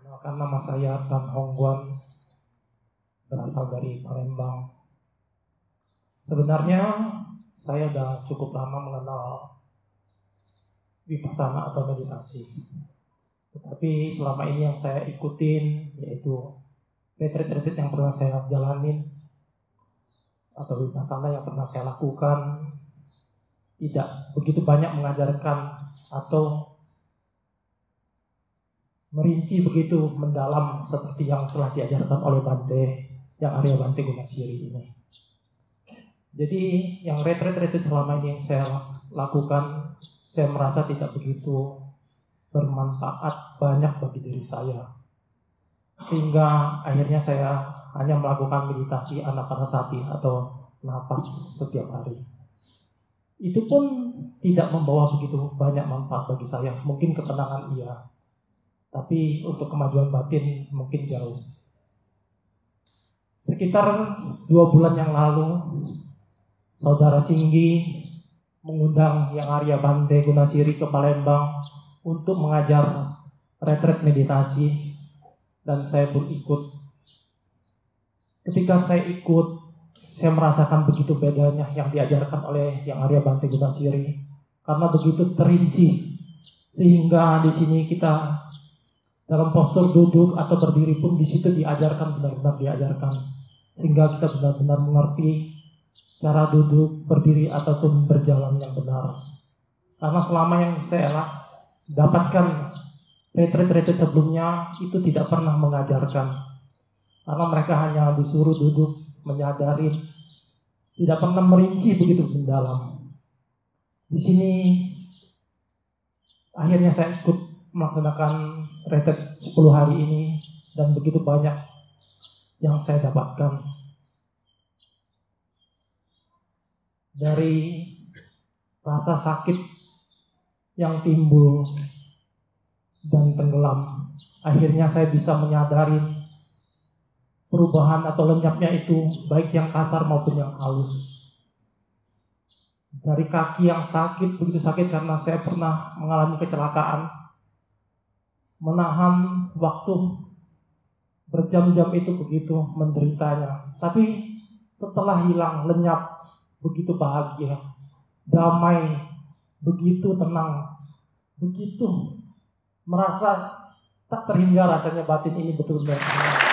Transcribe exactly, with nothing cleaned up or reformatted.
Perkenalkan, nama saya Tan Hongguan, berasal dari Palembang. Sebenarnya saya sudah cukup lama mengenal Vipassana atau meditasi. Tetapi selama ini yang saya ikutin yaitu retreat-retreat yang pernah saya jalanin atau Vipassana yang pernah saya lakukan tidak begitu banyak mengajarkan atau merinci begitu mendalam seperti yang telah diajarkan oleh Bante, yang Arya Bante Gunasiri ini. Jadi yang retreat-retreat selama ini yang saya lakukan, saya merasa tidak begitu bermanfaat banyak bagi diri saya. Sehingga akhirnya saya hanya melakukan meditasi anapanasati atau napas setiap hari. Itu pun tidak membawa begitu banyak manfaat bagi saya. Mungkin ketenangan iya, tapi untuk kemajuan batin mungkin jauh. Sekitar dua bulan yang lalu, Saudara Singgi mengundang Yang Arya Bante Gunasiri ke Palembang untuk mengajar retreat meditasi, dan saya pun ikut. Ketika saya ikut, saya merasakan begitu bedanya yang diajarkan oleh Yang Arya Bante Gunasiri, karena begitu terinci, sehingga di sini kita dalam postur duduk atau berdiri pun di situ diajarkan, benar-benar diajarkan, sehingga kita benar-benar mengerti cara duduk, berdiri ataupun berjalan yang benar. Karena selama yang saya dapatkan retreat-retreat sebelumnya itu tidak pernah mengajarkan, karena mereka hanya disuruh duduk, menyadari, tidak pernah merinci begitu mendalam. Di sini akhirnya saya ikut melaksanakan retreat sepuluh hari ini, dan begitu banyak yang saya dapatkan. Dari rasa sakit yang timbul dan tenggelam, akhirnya saya bisa menyadari perubahan atau lenyapnya itu, baik yang kasar maupun yang halus. Dari kaki yang sakit, begitu sakit karena saya pernah mengalami kecelakaan, menahan waktu berjam-jam itu begitu menderitanya. Tapi setelah hilang, lenyap, begitu bahagia, damai, begitu tenang, begitu merasa tak terhingga rasanya batin ini betul-betul tenang.